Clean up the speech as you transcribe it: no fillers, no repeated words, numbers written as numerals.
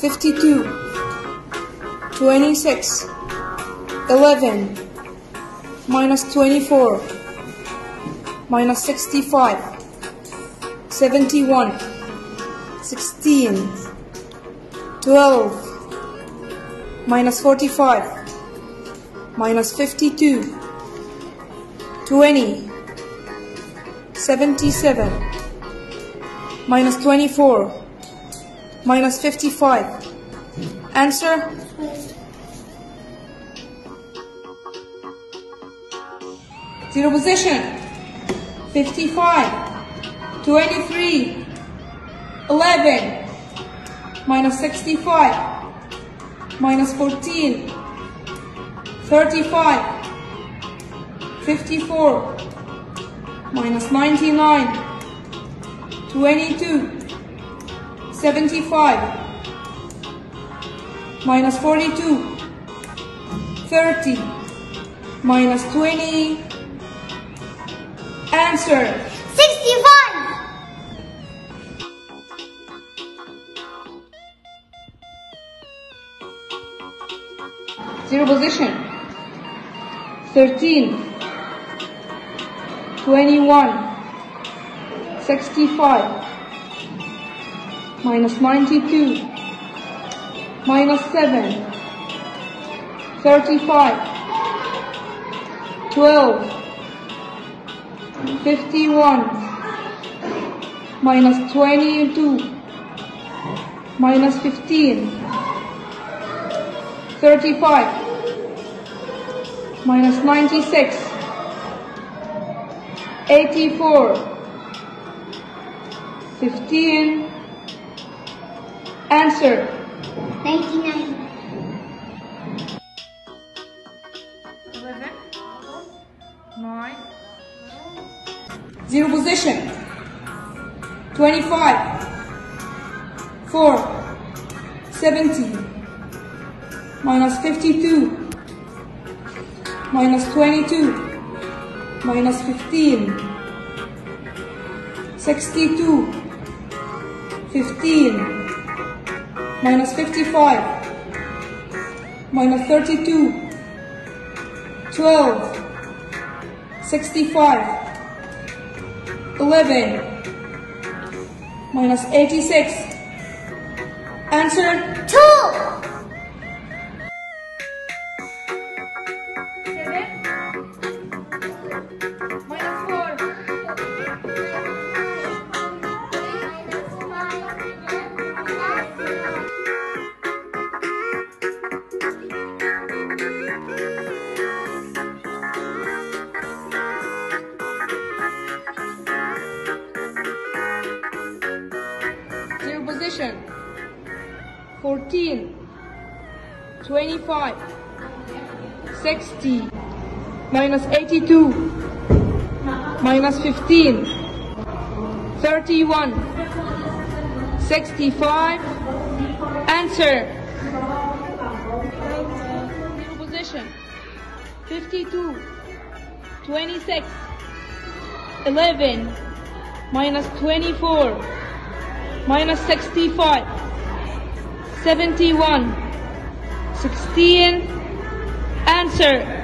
52, 26, 11, minus 24, minus 65, 71, 16, 12, minus 45, minus 52, 20, 77, minus 24, minus 55. Answer? Zero position. 55, 23, 11, minus 65, minus 14, 35, 54, minus 99, 22, 75, minus 42, 30, minus 20. Answer. 65. Zero position. 13, 21, 65, minus 92, minus 7, 35, 12, 51, minus 22, minus 15, 35, minus 96, 84, 15. Answer. 99. 11, 9. Zero position. 25, 4, 70, minus 52, minus 22, minus 15, 62, 15, minus 55, minus 32, 12, 65, 11, minus 86. Answer. 2. 7, minus 4. Zero position. 14, 25, 60, minus 82, minus 15, 31, 65. Answer. Zero position. 52, 26, 11, minus 24, minus 65, 71, 16. Answer.